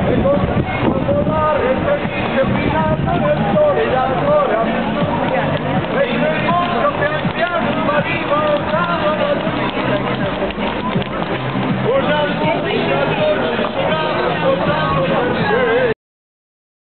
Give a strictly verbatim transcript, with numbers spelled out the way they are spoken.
e continua a volare felice brillando nel sole.